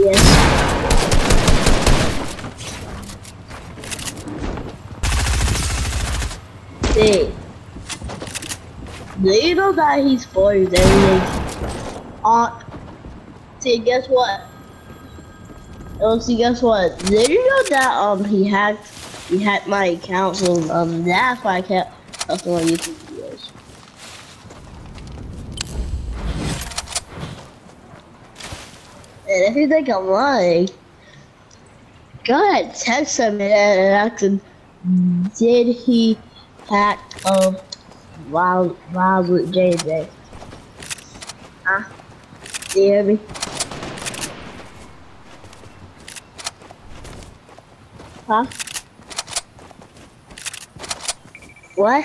Yes. See. Do you know that he spoils everything? See, guess what? Oh, see, guess what? Did you know that he hacked my account, so that's why I kept posting on YouTube videos. And if you think I'm lying, go ahead, text him and ask him, did he hack Wild with JJ? Huh? Do you hear me? Huh? What?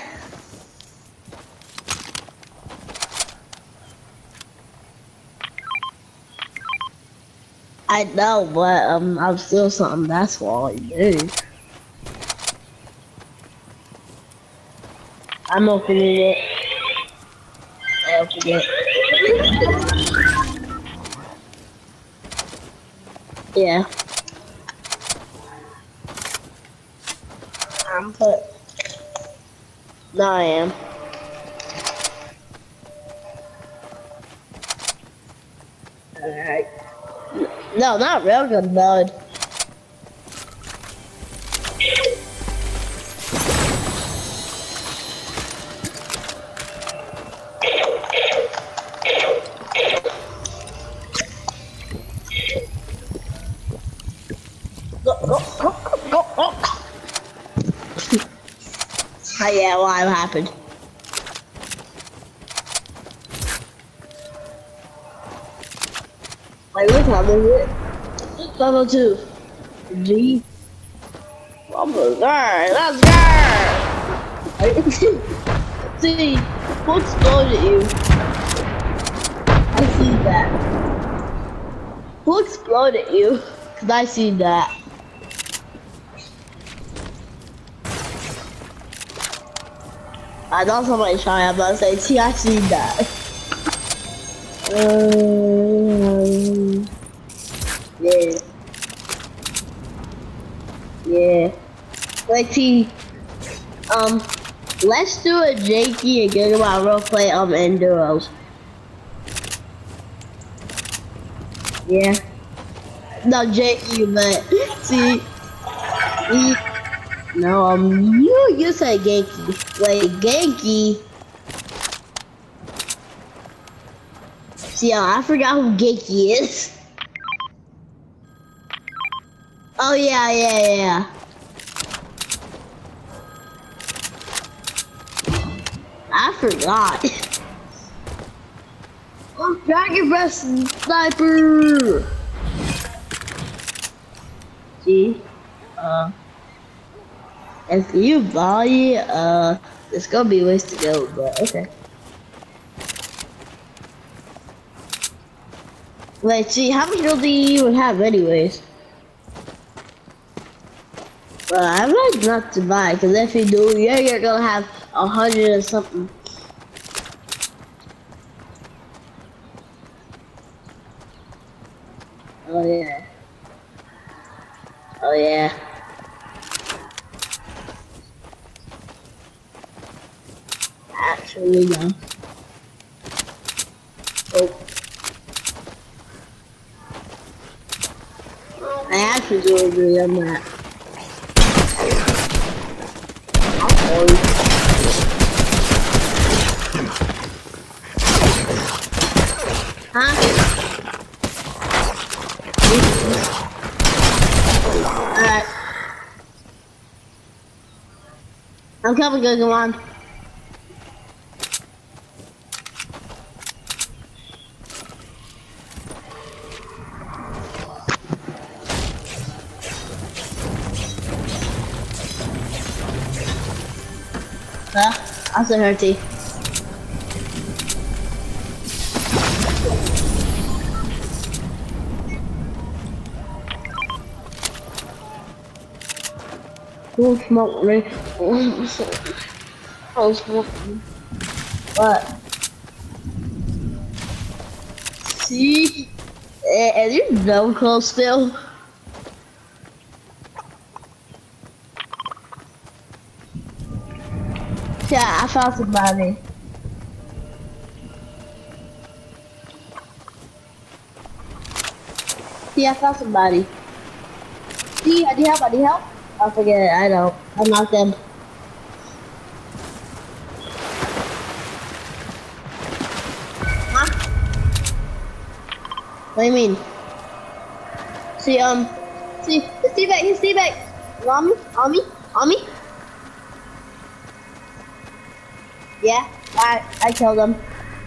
I know, but I'm still something. That's all I do. I'm opening it. I opened it. Yeah. No, I am. Alright. No, not Railgun mode. Go. Oh yeah, what happened? Wait, what time is it? Level 2. G. Level 3. Let's go! See, who exploded you? I see that. Who exploded you? Cause I see that. I know somebody trying, I'm about to say, see, I see that. Yeah. Yeah. Wait, see, let's do a Jakey and get about real play, Enduros. Yeah. No, Jakey, but, see, no, you said Genki. Wait, Genki. See, I forgot who Genki is. Oh yeah. I forgot. Oh, Dragon Breath Sniper. See, if you volley, it's gonna be a ways to go, but okay. Wait, see, how much gold do you even have anyways? Well, I'm like not to buy, because if you do, you're gonna have 100 or something. Oh yeah. Oh yeah. Actually, no. Oh. I actually do agree on that. Huh? Alright. I'm coming, good, come on. I'll send her tea. Don't smoke me. Don't smoke me. But see, And you're no close still. Yeah, I found somebody. Yeah, I found somebody. See, I need help, I need help. I forget it, I don't. I'm not them. Huh? What do you mean? See, his teammate, his teammate. On me. Yeah, I killed him.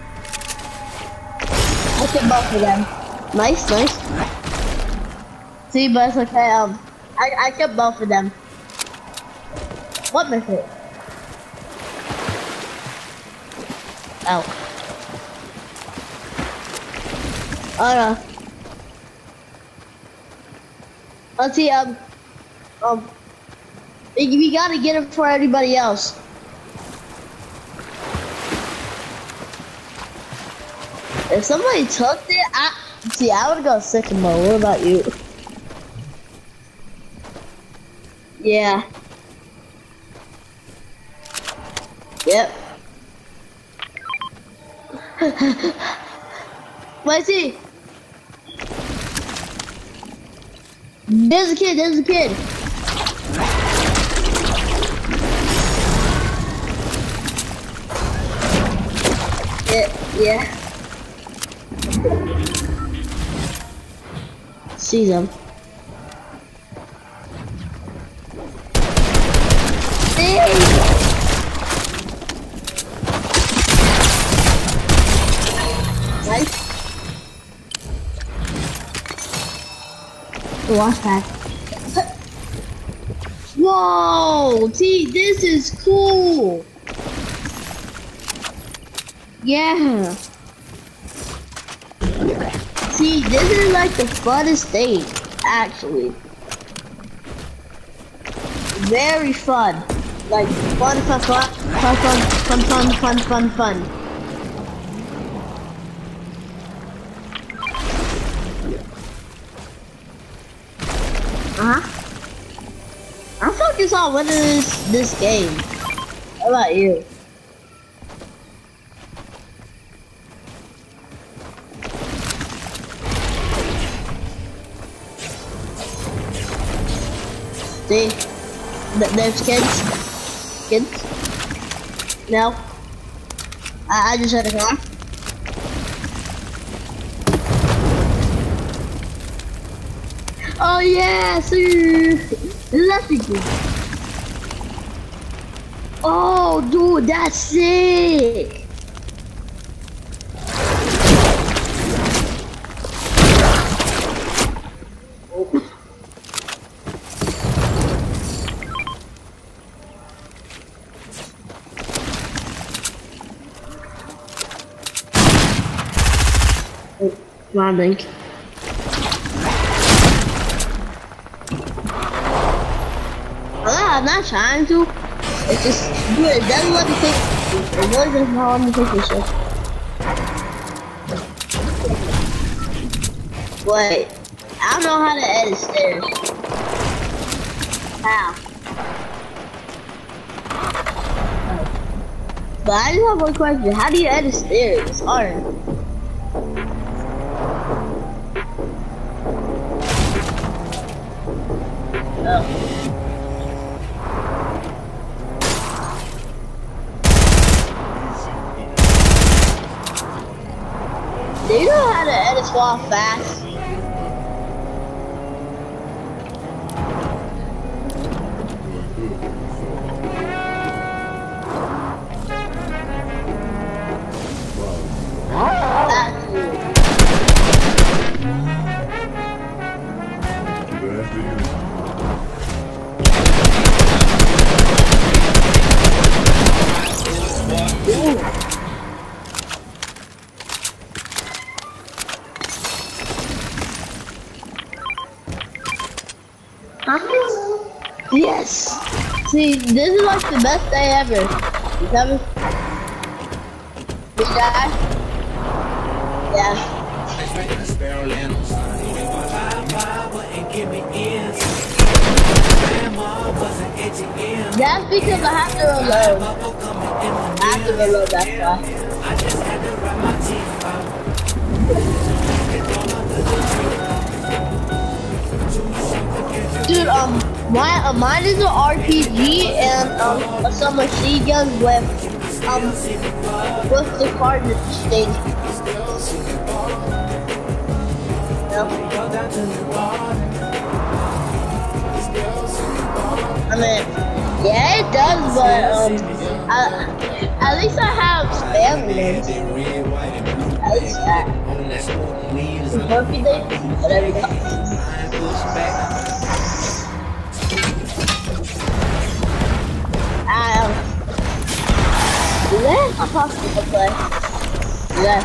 I killed both of them. Nice. See, but it's okay, I killed both of them. What mission? Oh. Oh no. Let's see, we gotta get it for everybody else. If somebody took it, I would go Sycamore. What about you? Yeah. Yep. Wait, see. There's a kid. Yeah. See them. Nice. Watch that. Whoa! See, this is cool. Yeah. See, this is like the funnest thing, actually. Very fun. Like, fun. I'm focused on winning this game. How about you? See, there's kids. No, I just had a car. Oh yeah, sir. Let's go. Oh, dude, that's sick. Come on, Link. I'm not trying to. It's just, dude, it doesn't let me take. It really doesn't let me take this shit. Wait, I don't know how to edit stairs. How? But I just have one question. How do you edit stairs? It's hard. Oh. Do you know how to edit swap fast? Yes! See, this is like the best day ever. You coming? Big guy? Yeah. That's because I have to reload. I have to reload, that's why. Dude, mine is an RPG and some machine guns with the cartridge thing. Yep. I mean, yeah, it does, but at least I have spam ones. At least that. Murphy Day, whatever you got. Let a hospital play. Yeah.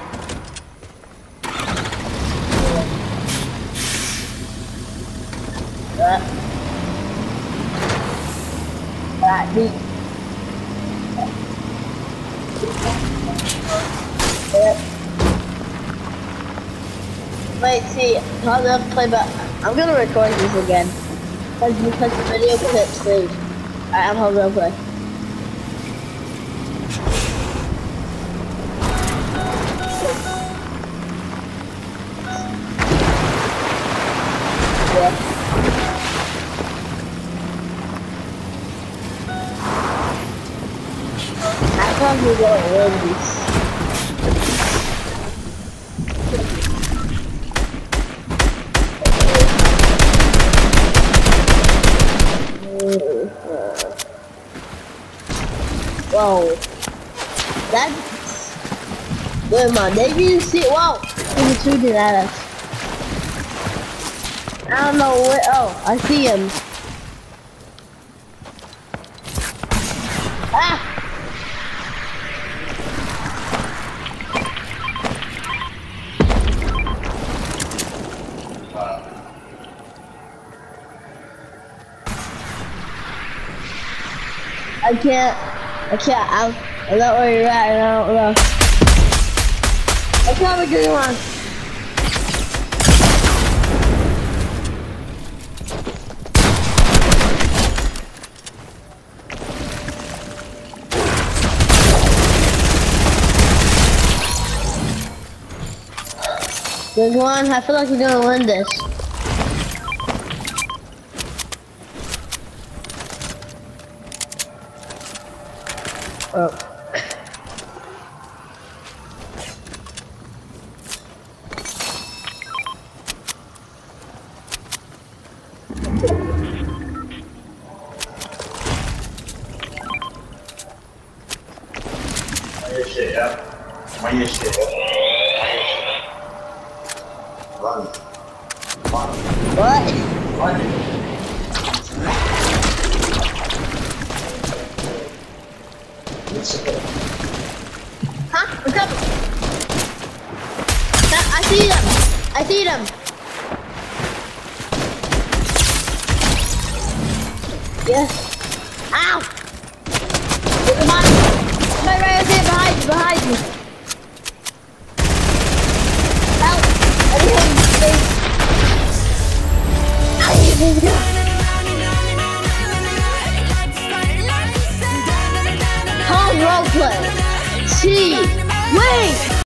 That beat. Wait, see, how do I play back? I'm gonna record this again. Because the video clips saved. Alright, I'm gonna play. I probably won't win this. Whoa. That's... Wait, man, they didn't see... Wow! He's shooting at us. I don't know where... Oh, I see him. Ah! I can't, I'm not where you're at, I don't know. I can't be doing one. There's one, I feel like you're gonna win this. Oh. What? Huh? What's up? I see them! I see them! Yes. Ow! Come on! Somebody right there behind you! Help! Everything, please! Ow!